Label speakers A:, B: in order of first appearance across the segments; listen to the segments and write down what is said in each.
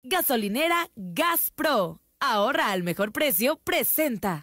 A: Gasolinera Gas Pro. Ahorra al mejor precio, presenta.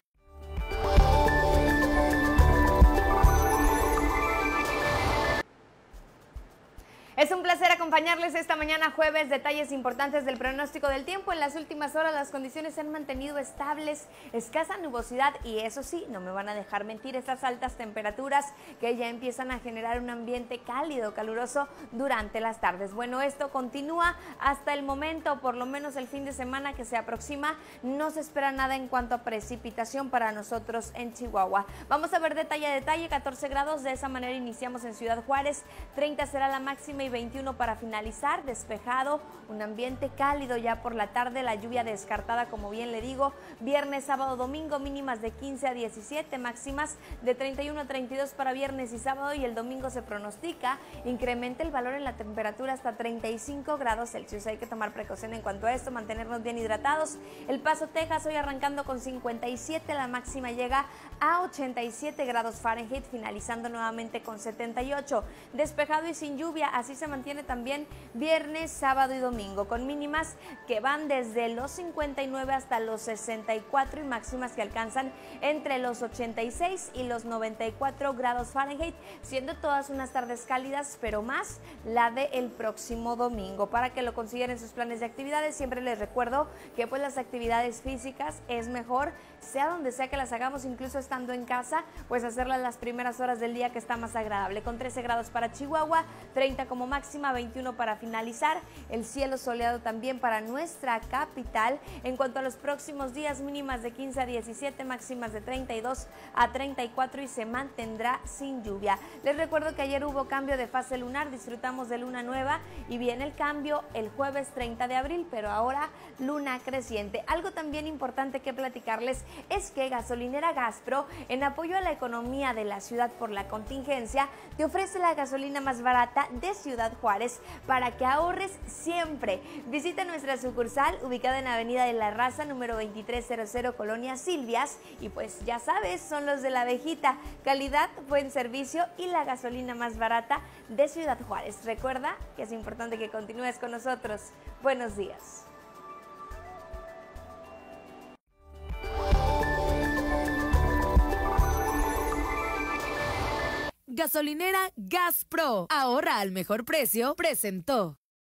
B: Es un placer acompañarles esta mañana jueves. Detalles importantes del pronóstico del tiempo. En las últimas horas las condiciones se han mantenido estables, escasa nubosidad y eso sí, no me van a dejar mentir, estas altas temperaturas que ya empiezan a generar un ambiente cálido, caluroso durante las tardes. Bueno, esto continúa hasta el momento, por lo menos el fin de semana que se aproxima. No se espera nada en cuanto a precipitación para nosotros en Chihuahua. Vamos a ver detalle a detalle. 14 grados, de esa manera iniciamos en Ciudad Juárez, 30 será la máxima y 21 para finalizar, despejado, un ambiente cálido ya por la tarde, la lluvia descartada, como bien le digo. Viernes, sábado, domingo, mínimas de 15 a 17, máximas de 31 a 32 para viernes y sábado, y el domingo se pronostica incrementa el valor en la temperatura hasta 35 grados Celsius. Hay que tomar precaución en cuanto a esto, mantenernos bien hidratados. El Paso, Texas, hoy arrancando con 57, la máxima llega a 87 grados Fahrenheit, finalizando nuevamente con 78, despejado y sin lluvia. Así se mantiene también viernes, sábado y domingo, con mínimas que van desde los 59 hasta los 64 y máximas que alcanzan entre los 86 y los 94 grados Fahrenheit, siendo todas unas tardes cálidas, pero más la del próximo domingo. Para que lo consideren sus planes de actividades, siempre les recuerdo que pues las actividades físicas es mejor, sea donde sea que las hagamos, incluso estando en casa, pues hacerlas las primeras horas del día, que está más agradable, con 13 grados para Chihuahua, 30 como máxima, 21 para finalizar, el cielo soleado también para nuestra capital. En cuanto a los próximos días, mínimas de 15 a 17, máximas de 32 a 34 y se mantendrá sin lluvia. Les recuerdo que ayer hubo cambio de fase lunar, disfrutamos de luna nueva y viene el cambio el jueves 30 de abril, pero ahora luna creciente. Algo también importante que platicarles es que Gasolinera Gas Pro, en apoyo a la economía de la ciudad por la contingencia, te ofrece la gasolina más barata de Ciudad Juárez para que ahorres siempre. Visita nuestra sucursal ubicada en Avenida de la Raza, número 2300, Colonia Silvias, y pues ya sabes, son los de la abejita, calidad, buen servicio y la gasolina más barata de Ciudad Juárez. Recuerda que es importante que continúes con nosotros. Buenos días.
A: Gasolinera Gas Pro. Ahorra al mejor precio, presentó.